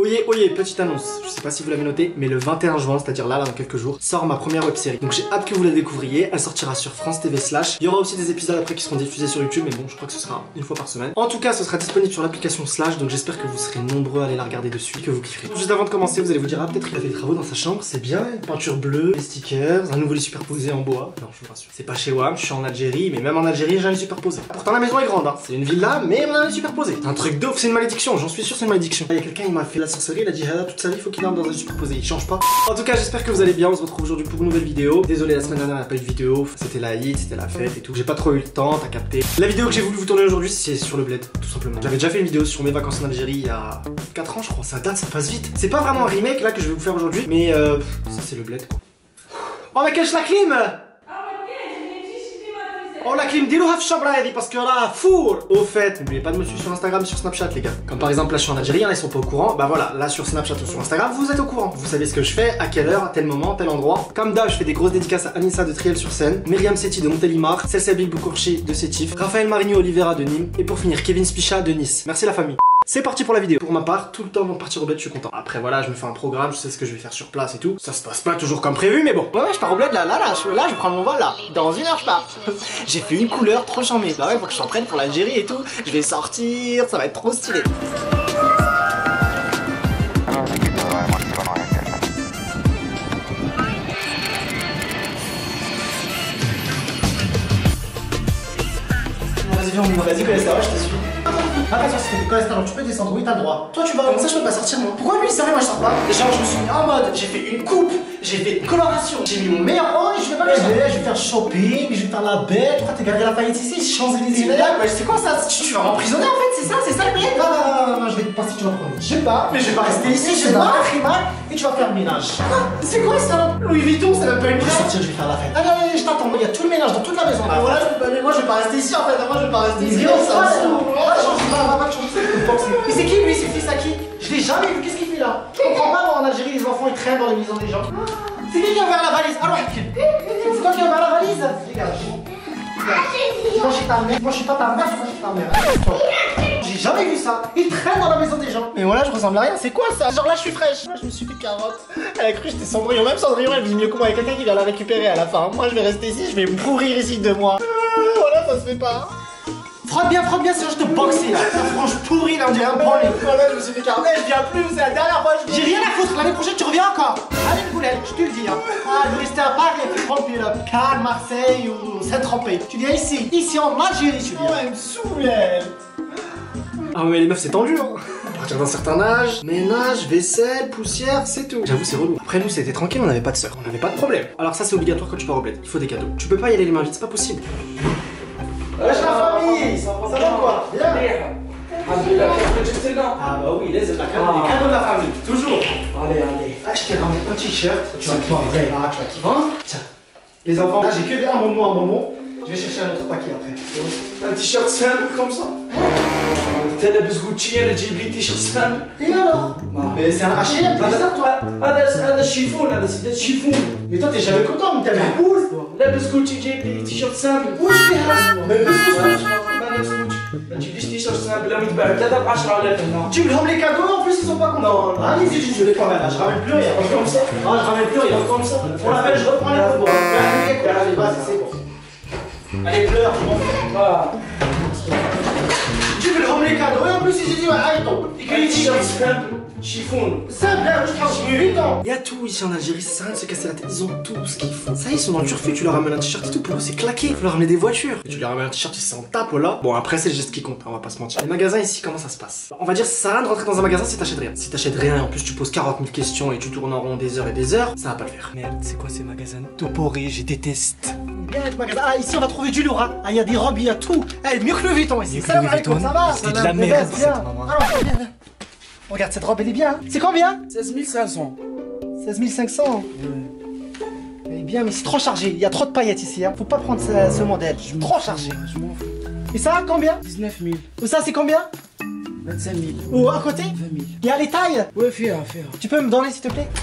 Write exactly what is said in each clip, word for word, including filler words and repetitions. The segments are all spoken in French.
Oyez, oyez, petite annonce, je sais pas si vous l'avez noté, mais le vingt et un juin, c'est-à-dire là, là, dans quelques jours, sort ma première web série. Donc j'ai hâte que vous la découvriez, elle sortira sur France T V slash. Il y aura aussi des épisodes après qui seront diffusés sur YouTube, mais bon, je crois que ce sera une fois par semaine. En tout cas, ce sera disponible sur l'application Slash, donc j'espère que vous serez nombreux à aller la regarder dessus et que vous kifferez. Juste avant de commencer, vous allez vous dire, ah, peut-être qu'il a fait des travaux dans sa chambre, c'est bien, une peinture bleue, des stickers, un nouveau lit superposé en bois. Non, je vous rassure. C'est pas chez W A M, je suis en Algérie, mais même en Algérie, j'ai un lit superposé. Pourtant, la maison est grande, hein. C'est une villa, mais on a un lit superposé. C'est un truc d'ouf, c'est une malédiction, j'en suis sûr, c'est une malédiction. Il y a quelqu'un, il m'a fait la sorcellerie, il a dit, ah, toute sa vie, il faut qu'il dorme dans un superposé, il change pas. En tout cas, j'espère que vous allez bien, on se retrouve aujourd'hui pour une nouvelle vidéo. Désolé, la semaine dernière, il n'y a pas eu de vidéo, c'était la hit, c'était la fête et tout. J'ai pas trop eu le temps, t'as capté. La vidéo que j'ai voulu vous tourner aujourd'hui, c'est sur le bled, tout simplement. J'avais déjà fait une vidéo sur mes vacances en Algérie il y a quatre ans, je crois, ça date, ça passe vite. C'est pas vraiment un remake là que je vais vous faire aujourd'hui, mais euh, ça c'est le bled quoi. Oh mais cache la clim! Oh la clim, dis-le haf chabra parce que là, four! Au fait, n'oubliez pas de me suivre sur Instagram et sur Snapchat les gars. Comme par exemple là je suis en Algérie, hein, ils sont pas au courant. Bah voilà, là sur Snapchat ou sur Instagram, vous êtes au courant. Vous savez ce que je fais, à quelle heure, à tel moment, tel endroit. Comme d'hab, je fais des grosses dédicaces à Anissa de Triel-sur-Seine, Myriam Setti de Montélimar, Celsabille Boukourchi de Sétif, Raphaël Marigno Oliveira de Nîmes et pour finir Kevin Spicha de Nice. Merci la famille. C'est parti pour la vidéo. Pour ma part, tout le temps avant de partir au bled, je suis content. Après voilà, je me fais un programme, je sais ce que je vais faire sur place et tout. Ça se passe pas toujours comme prévu, mais bon. Ouais, ouais, je pars au bled là, là, là, je, là, je prends mon vol là. Dans une heure, je pars. J'ai fait une couleur trop charmée. Bah ouais, faut que je s'entraîne pour l'Algérie et tout. Je vais sortir, ça va être trop stylé. Vas-y, viens, on y va. Vas-y, connais ça, ouais, je te suis. Ah bah ça c'est quoi alors tu peux descendre, oui t'as le droit. Toi tu vas, comment ça je peux pas sortir moi? Pourquoi lui sérieux moi je sors pas? Genre je me suis mis en mode, j'ai fait une coupe, j'ai fait une coloration, j'ai mis mon meilleur haut et je vais pas le faire. Je vais faire shopping, je vais faire la bête, pourquoi t'es gardé la faillite ici, Champs-Élysées? Mais c'est quoi ça? Tu, tu vas m'emprisonner en fait, c'est ça, c'est ça le bled? Non non non non, je vais te penser que tu vas prendre. Je sais pas, mais je vais pas rester ici, je vais pas et tu vas faire le ménage. C'est quoi ça? Louis Vuitton c'est même pas une vraie. Je vais sortir, je vais faire la fête. Allez allez, je t'attends, il y a tout le ménage dans toute la maison. Ah voilà, mais moi je vais pas rester ici en fait, moi je vais pas rester ici. Mais c'est qui lui? C'est fils à qui? Je l'ai jamais vu, qu'est-ce qu'il fait là? Je comprends pas, moi en Algérie les enfants ils traînent dans les maisons des gens. C'est qui qui a ouvert la valise? Alors, c'est toi qui as ouvert la valise? Dégage. Moi je suis ta mère, moi je suis pas ta mère, moi je suis ta mère. J'ai jamais vu ça. Ils traînent dans la maison des gens. Mais voilà, je ressemble à rien, c'est quoi ça? Genre là je suis fraîche. Moi je me suis fait carotte. Elle a cru que j'étais Cendrillon, même Cendrillon elle vit mieux que moi. Il y a quelqu'un qui va la récupérer à la fin. Moi je vais rester ici, je vais me pourrir ici de moi. Voilà, ça se fait pas. Frotte bien, frotte bien, sinon je te boxer là. Ta frange pourrie là, on dirait un branlé. Voilà, je me suis fait carnet, je viens plus, c'est la dernière fois. J'ai rien à foutre, l'année prochaine tu reviens encore. Allez, une boulette, je te le dis. Hein. Ah, je vais rester à Paris et puis prendre puis là, Cannes, Marseille ou Saint-Tropez. Tu viens ici, ici en Algérie, tu viens. Ouais, elle me saoule, elle. Ah, mais les meufs, c'est tendu, hein. À partir d'un certain âge, ménage, vaisselle, poussière, c'est tout. J'avoue, c'est relou. Après, nous, c'était tranquille, on n'avait pas de sœur, on n'avait pas de problème. Alors, ça, c'est obligatoire quand tu pars au bled. Il faut des cadeaux. Tu peux pas y aller les mains vides, c'est pas possible. Wesh la famille, ça va quoi? Bien. Ah bah oui, les cadeaux de la famille, toujours. Allez, allez. Ah, je t'ai ramené un t-shirt. Tu vas kiffer. Ah, tu vas kiffer. Tiens. Les enfants, là j'ai que des un moment, un moment. Je vais chercher un autre paquet après. Un t-shirt simple comme ça. T'as la Gucci, elle a dit t-shirt simple. Et alors? Mais c'est un H et M, c'est ça toi? Ah, c'est chiffon là, c'est chiffon. Mais toi t'es jamais content, mais t'as la boule. La Gucci, j'ai des t-shirts simples. Où je fais ça? Mais tu dis t-shirt simple, là, mais tu me rends les cadeaux, en plus ils sont pas contents. Ah, allez, vite, je vais quand même, je ramène plus rien. Comme ça. Ah, je ramène plus rien, comme ça. On l'appelle, je reprends les pots. Allez, vas-y, c'est bon. Allez, pleure, je m'en fous. Voilà. Tu veux le rendre les cadeaux et en plus il s'est dit ouais, arrête donc. Et t-shirt simple, chiffon. Simple, là, je travaille huit ans. Il y a tout ici en Algérie, ça sert à rien de se casser la tête. Ils ont tout ce qu'il faut. Ça, ils sont dans le turfu, tu leur ramènes un t-shirt et tout, pour eux c'est claqué. Il faut leur ramener des voitures. Et tu leur ramènes un t-shirt, ils s'en tapent là. Bon, après, c'est le geste qui compte, on va pas se mentir. Les magasins ici, comment ça se passe? On va dire, ça sert à rien de rentrer dans un magasin si t'achètes rien. Si t'achètes rien et en plus tu poses quarante mille questions et tu tournes en rond des heures et des heures, ça va pas le faire. Merde, c'est quoi ces magasins tout pourris, je déteste. Ah, ici on va trouver du lourd, hein. Ah, il y a des robes, il y a tout. Eh, mieux que le Vuitton ici. Salam alaikum, ça va? C'est de la merde, cette maman. Alors, viens, viens. Regarde, cette robe, elle est bien. Hein. C'est combien? seize mille cinq cents. seize mille cinq cents. Ouais. Elle est bien, mais c'est trop chargé. Il y a trop de paillettes ici, hein. Faut pas prendre ce, ce modèle. Je trop chargé. Je m'en fous. Et ça, combien? dix-neuf mille. Ou ça, c'est combien? vingt-cinq mille. Ou à côté? vingt mille. Il y a les tailles? Ouais, fais un, fais un. Tu peux me donner, s'il te plaît?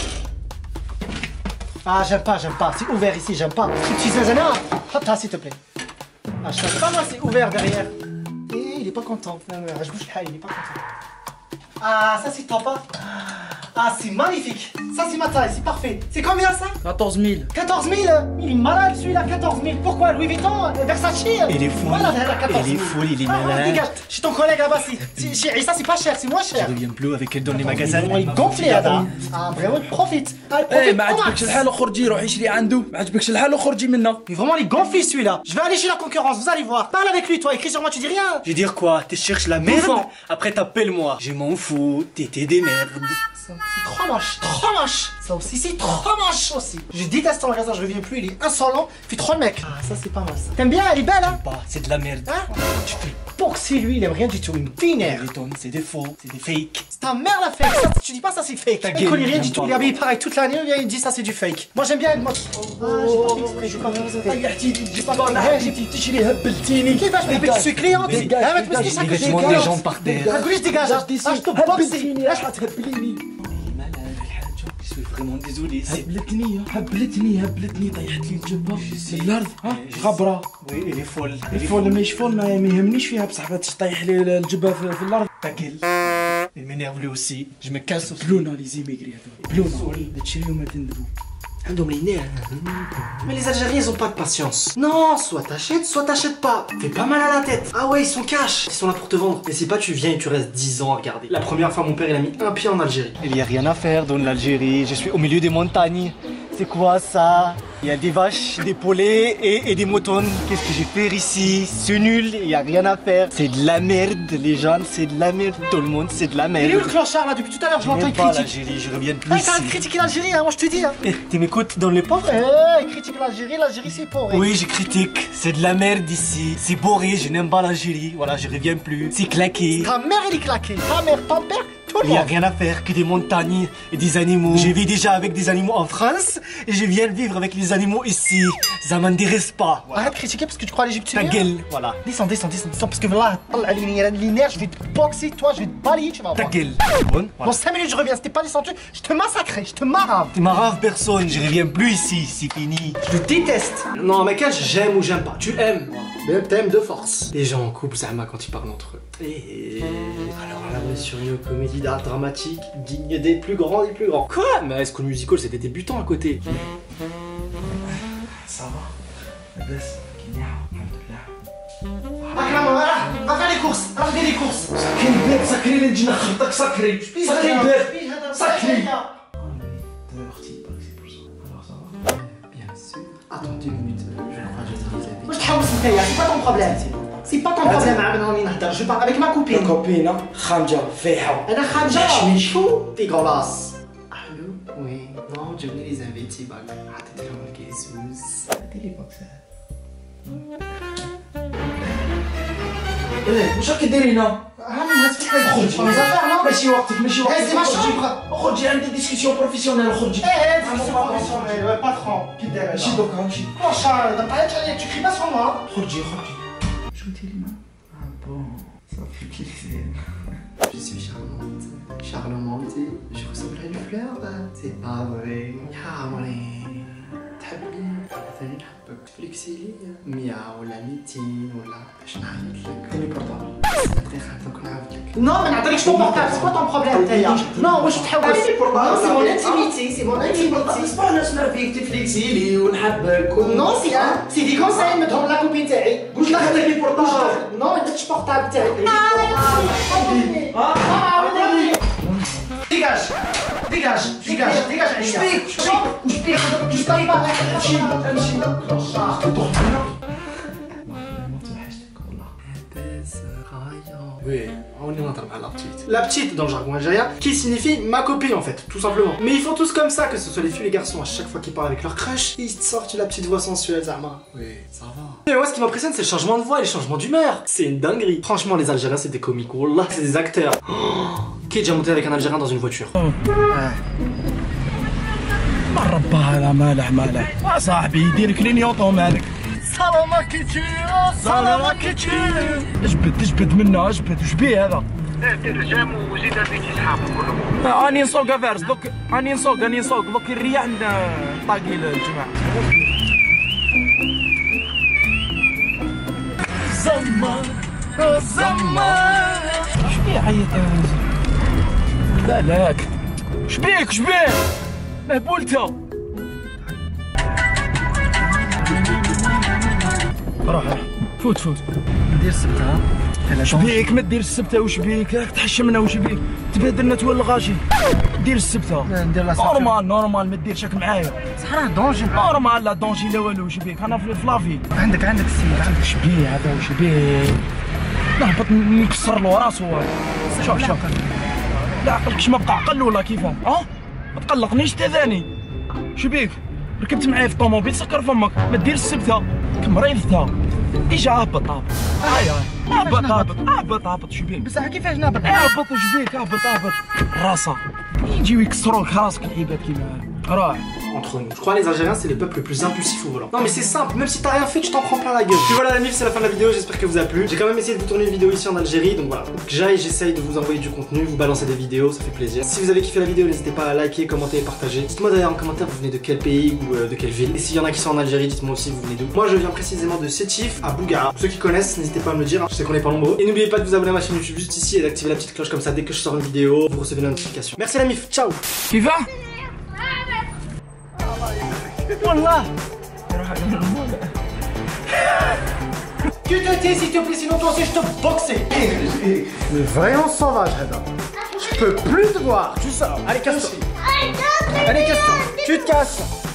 Ah, j'aime pas, j'aime pas. C'est ouvert ici, j'aime pas. Tu sais, Zana, hop là, s'il te plaît. Ah, je sais pas, moi, c'est ouvert derrière. Et il est pas content. Non, non, je bouge pas, il est pas content. Ah, ça c'est top, hein. Ah, c'est magnifique. Ça c'est ma taille, c'est parfait. C'est combien ça? quatorze mille. quatorze mille. Il est malade celui-là, quatorze mille. Pourquoi? Louis Vuitton, Versace. Il est fou. Voilà, Il est fou, il est Ah, malade. dégage. Chez ton collègue là-bas, c'est... Chez ça c'est pas cher, c'est moins cher. Je reviens plus avec elle dans les magasins. Il est gonflé هذا. Ah, vraiment, profite. Allez, ايه profite. ما عجبكش الحال وخرجي روحي شري عنده، ما عجبكش الحال وخرجي منه. Mais vraiment, il est gonflé celui-là. Je vais aller chez la concurrence, vous allez voir. Parle avec lui, toi, écris sur moi, tu dis rien. Je vais dire quoi? Tu cherches la merde? Bouffon. Après t'appelles-moi. Je m'en fous, t'étais des merdes. C'est trop moche, trop moche. Ça aussi, c'est trop moche aussi. Je déteste ton magasin, je reviens plus, il est insolent, il fait trop le mec. Ah, ça c'est pas mal ça. T'aimes bien, elle est belle, hein? Bah, c'est de la merde. Hein? Tu fais boxer lui, il aime rien du tout, il me vénère. C'est des faux, c'est des fakes. C'est ta mère la fake, ça, tu dis pas ça c'est fake. Ta Il gueule, connaît rien j'aime du tout, pas. il est habillé pareil toute l'année, il dit ça c'est du fake. Moi j'aime bien être moi. Ah, j'ai pas fait exprès, j'ai pas fait طيحتي J'ai pas fait طيحتي exprès. تشري هبلتيني. كيفاش بحبك je suis cliente. Dégage, Ah, mais tu me dis ça Les que vêtements j'ai des gens par terre. ما تقوليش ديجاج. Ah, je te boxe. هبلتيني اش حتهبليني. Je suis vraiment désolé. C'est... هبلتني هبلتني هبلتني طيحت لي الجبه في الارض. ها غبره. Oui, elle est folle. Elle est الفول ماشي فول ما ما يهمنيش فيها بصح باش تطيح لي الجبه في, في الارض. Ta gueule. Il m'énerve lui aussi. Je me casse aussi. بلونا لي زيميغري هذول بلونا تشريو ما تندبوا. عندهم العناية. Mais les Algériens ils ont pas de patience. Non, soit t'achètes, soit t'achètes pas. Fais pas mal à la tête. Ah ouais, ils sont cash. Ils sont là pour te vendre. Et si pas, tu viens et tu restes dix ans à regarder. La première fois, mon père il a mis un pied en Algérie. Il y a rien à faire dans l'Algérie. Je suis au milieu des montagnes. C'est quoi ça? Il y a des vaches, des poulets et, et des moutons. Qu'est-ce que je vais faire ici? C'est nul, il y a rien à faire. C'est de la merde, les gens, c'est de la merde. Tout le monde, c'est de la Il est où merde. le clochard là? Depuis tout à l'heure, je Je l'entends n'aime il pas critique. l'Algérie, je reviens plus Ah, ici. t'as critiqué l'Algérie, hein, moi je te dis. Hein. Eh, tu m'écoutes dans les portes? Eh, il critique l'Algérie, l'Algérie c'est pauvre. Oui, je critique. C'est de la merde ici. C'est bourré, je n'aime pas l'Algérie. Voilà, je reviens plus. C'est claqué. Ta mère elle est claquée. Ta mère, ton père, tout le Il n'y a monde. rien à faire que des montagnes et des animaux. Je vis déjà avec des animaux en France et je viens vivre avec les animaux ici. Ça m'intéresse pas. Voilà. Arrête de critiquer parce que tu crois à l'Égypte. Ta gueule, voilà. Descends, descends, descends, descends parce que là, les nerfs, je vais te boxer, toi, je vais te balayer, tu vas Ta voir. gueule. Bon, Dans voilà. cinq minutes je reviens, si t'es pas descendu, je te massacrerai, je te marave. Tu m'arraves personne, je reviens plus ici, c'est fini. Je te déteste. Non, mais quel j'aime ou j'aime pas. Tu aimes. Mais t'aimes de force. Les gens en couple, Zama, quand ils parlent entre eux. Et alors là, on est sur une comédie d'art dramatique digne des plus grands des plus grands. Quoi? Mais High School Musical, c'est des débutants à côté. Ça va لاباس كي الحمد لله. Va faire les courses. Va faire les courses. سكري الباب سكري لي نجي نخرطك سكري سكري الباب سكري. اختي باكسي بورسا. alors ça va. Bien sûr. Attends deux minutes. Je crois que je vais te les habits. C'est pas ton problème. C'est pas ton problème. Je parle avec ma copine. كوبينا خامجه فيحه. انا خارجه تحشميش. شو dégueulasse. Allô? Oui. Non, je venais les inviter bag. عطيت لهم الكيسوس. هاتي لي باكس. ايه واش راكي ديري هنا؟ هاني الناس فيك خرجي. خرجي زعما ماشي وقتك ماشي وقتك. Eh, c'est ma chambre. خرجي عندي ديسكسيون بروفيسيونيل خرجي. Eh, c'est professionnel, patron. Qui derrière? ماشي دوكا ماشي. Clochard, tu cries pas sur moi. خرجي خرجي. شو قلتي لي ما؟ اه بون صافي كيف Je suis charmante, charmante, je ressemble à une fleur, c'est pas vrai. حاولي تحبني ثاني نحبك تفليكسي لي مية ولا ميتين ولا باش نعيط لك. تاني بورطابل. صدقني خاطرك نعاود لك. Non mais نعطيكش ton portable, c'est quoi ton problème تايا؟ Non واش تحوس؟ Non c'est mon intimité, c'est mon intimité. اسمع نسمع فيك تفليكسي لي ونحبك. Non c'est un, c'est des conseils مدهم لا كوبين تاعي. قلت لك خلي لي بورطابل. Non ما درتش portable تاعي. Dégage, dégage, dégage, dégage عليا. شبيك شبيك شبيك شبيك امشي امشي كلوشار. Oui, on est en train de la petite. La petite dans le jargon algérien, qui signifie ma copine en fait, tout simplement. Mais ils font tous comme ça, que ce soit les filles et les garçons, à chaque fois qu'ils parlent avec leur crush, ils sortent la petite voix sensuelle, Zama. Oui, ça va. Mais moi, ce qui m'impressionne, c'est le changement de voix et les changements d'humeur. C'est une dinguerie. Franchement, les Algériens, c'est des comiques. Wallah, c'est des acteurs. Oh, qui est déjà monté avec un Algérien dans une voiture? مربى هذا مالح مالح. يا صاحبي يدير كلينيوطو مالك. سلامة كتير سلامة كتير. اجبد اجبد منه اجبد وش بيه هذا؟ دير جام وزيد بيتي صحابك كلهم. راني نسوق فارس دوك راني نسوق راني نسوق دوك الرياح عند طاقي الجماعة. زمان زمان. اش بيه عيط بالك شبيك شبيك مهبول انت روح روح فوت فوت ندير السبتة ها شبيك ما دير السبتة وشبيك راك تحشمنا وشبيك تبهدلنا تولى غاشي دير السبتة ندير لا نورمال نورمال ما ديرش راك معايا صح راه دونجي نورمال لا دونجي لا والو وشبيك انا في فلافي عندك عندك السيد عندك شبيه هذا وشبيه نهبط نكسر له راسو شوف شوف لا عقلك ما بقى عقل ولا كيفاه اه ما تقلقنيش انت ثاني شبيك ركبت معايا في الطوموبيل سكر فمك ما دير السبتة كمريض انت اجا هبط هبط هاي هاي هبط هبط هبط هبط شبيك بصح كيفاش نهبط هبط وشبيك هبط هبط راسه يجيو يكسروك راسك العباد كيما راه. Entre nous. Je crois que les Algériens c'est le peuple le plus impulsif au volant. Non mais c'est simple, même si t'as rien fait tu t'en prends plein la gueule. Puis voilà la mif, c'est la fin de la vidéo, j'espère que vous a plu. J'ai quand même essayé de vous tourner une vidéo ici en Algérie, donc voilà. Donc j'aille, j'essaye de vous envoyer du contenu, vous balancer des vidéos, ça fait plaisir. Si vous avez kiffé la vidéo, n'hésitez pas à liker, commenter et partager. Dites-moi d'ailleurs en commentaire vous venez de quel pays ou euh, de quelle ville. Et s'il y en a qui sont en Algérie, dites-moi aussi vous venez d'où. Moi je viens précisément de Sétif à Bougara. Pour ceux qui connaissent, n'hésitez pas à me le dire, je sais qu'on est pas nombreux. Et n'oubliez pas de vous abonner à ma chaîne YouTube juste ici et d'activer la petite cloche comme ça dès que je sors une vidéo, vous recevez la notification. Merci la mif, ciao. Qui va والله Tu te tais s'il te plaît, sinon toi aussi je te boxer. Mais vraiment sauvage, Hada. Je peux plus te voir. Tu sors. Allez, casse-toi. Allez, casse-toi. Tu te casses.